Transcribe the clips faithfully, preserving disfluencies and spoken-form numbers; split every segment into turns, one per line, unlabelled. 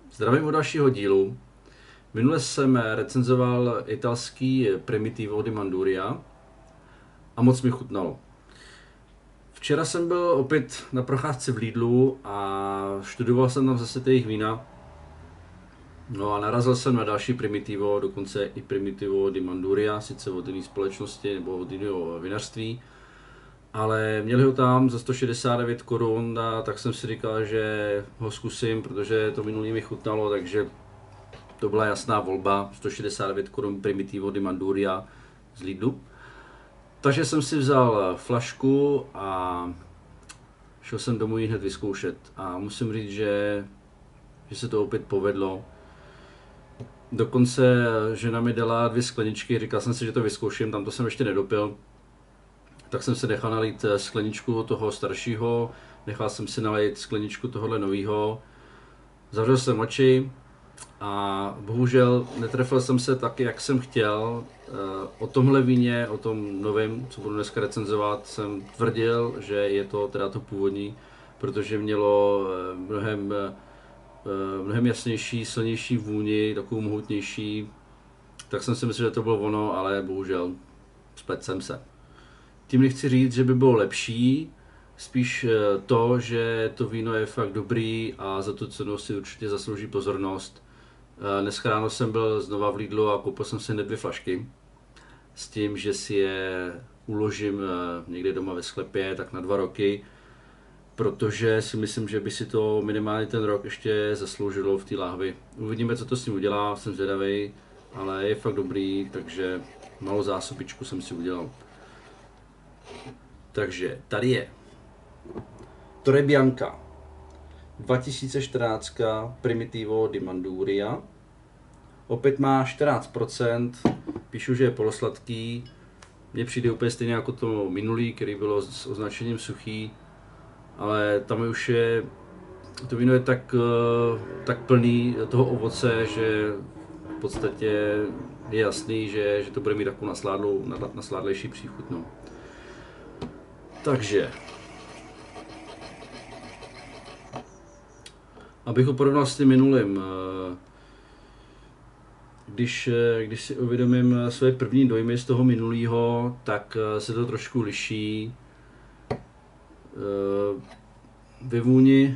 Zdravím u dalšího dílu. Minule jsem recenzoval italský Primitivo di Manduria a moc mi chutnalo. Včera jsem byl opět na procházce v Lidlu a študoval jsem tam zase ty jejich vína. No a narazil jsem na další Primitivo, dokonce i Primitivo di Manduria, sice od jiné společnosti nebo od jiného vinařství. Ale měli ho tam za sto šedesát devět korun, a tak jsem si říkal, že ho zkusím, protože to minulý mi chutnalo, takže to byla jasná volba, sto šedesát devět korun Primitivo di Manduria z Lidlu. Takže jsem si vzal flašku a šel jsem domů ji hned vyzkoušet. A musím říct, že, že se to opět povedlo. Dokonce žena mi dala dvě skleničky, říkal jsem si, že to vyzkouším, tam to jsem ještě nedopil. Tak jsem se nechal nalít skleničku toho staršího, nechal jsem si nalít skleničku tohohle novýho. Zavřel jsem oči a bohužel netrefil jsem se tak, jak jsem chtěl. O tomhle víně, o tom novém, co budu dneska recenzovat, jsem tvrdil, že je to teda to původní, protože mělo mnohem, mnohem jasnější, silnější vůni, takovou mohutnější. Tak jsem si myslel, že to bylo ono, ale bohužel spletl jsem se. Tím nechci říct, že by bylo lepší, spíš to, že to víno je fakt dobrý a za tu cenu si určitě zaslouží pozornost. Dneska ráno jsem byl znova v Lidlu a koupil jsem si hned dvě flašky s tím, že si je uložím někde doma ve sklepě tak na dva roky, protože si myslím, že by si to minimálně ten rok ještě zasloužilo v té láhvi. Uvidíme, co to s ním udělá, jsem zvědavý, ale je fakt dobrý, takže malou zásobičku jsem si udělal. Takže tady je Torre Bianca dva tisíce čtrnáct Primitivo di Manduria. Opět má čtrnáct procent, píšu, že je polosladký. Mně přijde úplně stejně jako to minulý, který bylo s označením suchý, ale tam už je, to víno je tak, tak plný toho ovoce, že v podstatě je jasný, že, že to bude mít takovou nasládlou, nasládlejší příchuť. No. Takže, abych ho porovnal s tím minulým, když, když si uvědomím své první dojmy z toho minulého, tak se to trošku liší. Ve vůni,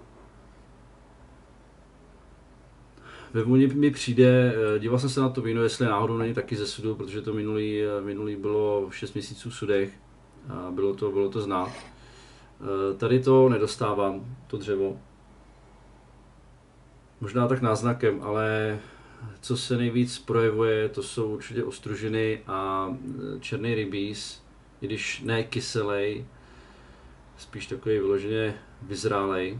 ve vůni mi přijde, díval jsem se na to víno, jestli náhodou není taky ze sudu, protože to minulý, minulý bylo šest měsíců v sudech. A bylo to, bylo to znát. Tady to nedostávám, to dřevo. Možná tak náznakem, ale co se nejvíc projevuje, to jsou určitě ostružiny a černý rybíz, i když ne kyselej, spíš takový vyloženě vyzrálej.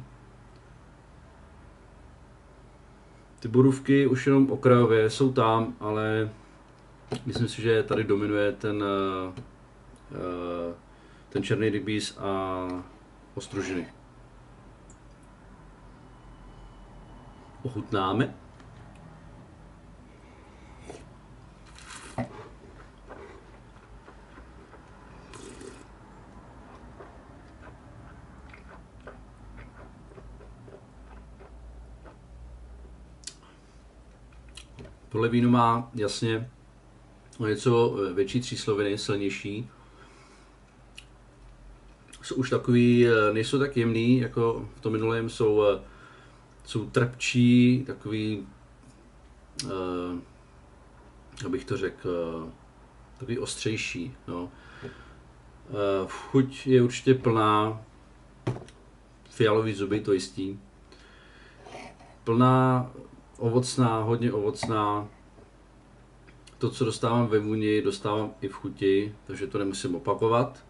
Ty borůvky už jenom okrajově jsou tam, ale myslím si, že tady dominuje ten ten černý rybíz a ostružiny. Ochutnáme. Tohle víno má jasně něco větší třísloviny, silnější. Jsou už takový, nejsou tak jemný, jako v tom minulém, jsou, jsou trpčí, takový, uh, abych to řekl, uh, takový ostřejší. No. Uh, chuť je určitě plná, fialový zuby, to jistý. Plná, ovocná, hodně ovocná. To, co dostávám ve vůni, dostávám i v chuti, takže to nemusím opakovat.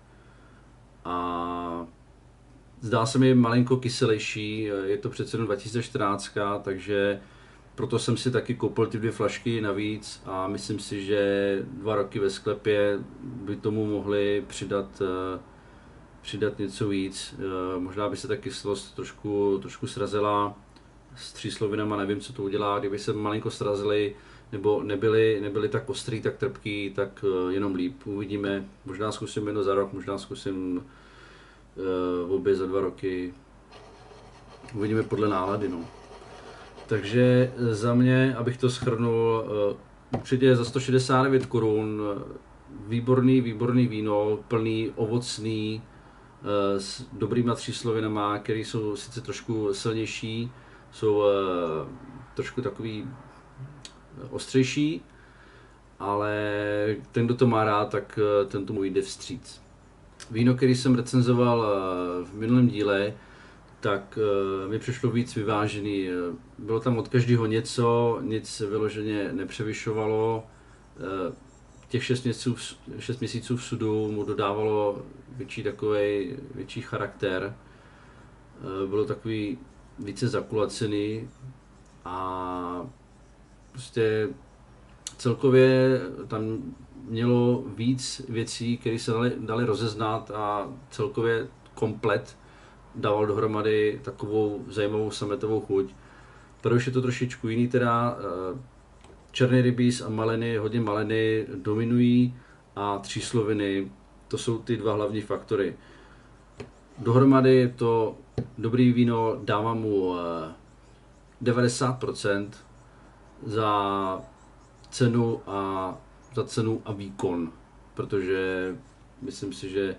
A zdá se mi malinko kyselější, je to přece jenom dva tisíce čtrnáct, takže proto jsem si taky koupil ty dvě flašky navíc a myslím si, že dva roky ve sklepě by tomu mohli přidat, přidat něco víc. Možná by se ta kyslost trošku, trošku srazila s tříslovinama, nevím, co to udělá, kdyby se malinko srazily nebo nebyly, nebyly tak ostrý, tak trpký, tak jenom líp. Uvidíme, možná zkusím jedno za rok, možná zkusím uh, obě za dva roky. Uvidíme podle nálady. No. Takže za mě, abych to shrnul, určitě za sto šedesát devět korun, výborný, výborný víno, plný, ovocný, s dobrýma tříslovinama, které jsou sice trošku silnější, jsou trošku takový ostřejší, ale ten, kdo to má rád, tak ten tomu jde vstříc. Víno, který jsem recenzoval v minulém díle, tak mi přišlo víc vyvážený. Bylo tam od každého něco, nic vyloženě nepřevyšovalo. Těch šest měsíců, šest měsíců v sudu mu dodávalo větší takovej, větší charakter. Bylo takový více zakulacený a prostě celkově tam mělo víc věcí, které se dali, dali rozeznat a celkově komplet dával dohromady takovou zajímavou sametovou chuť. Tady už je to trošičku jiný teda. Černý rybíz a maliny, hodně maliny dominují a třísloviny, to jsou ty dva hlavní faktory. Dohromady je to dobrý víno, dávám mu devadesát procent za cenu a za cenu a výkon, protože myslím si, že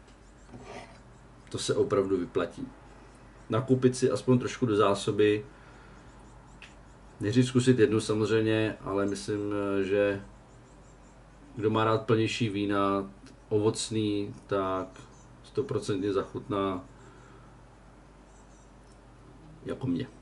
to se opravdu vyplatí. Nakoupit si aspoň trošku do zásoby, neříct zkusit jednu samozřejmě, ale myslím, že kdo má rád plnější vína, ovocný, tak sto procent zachutná jako mě.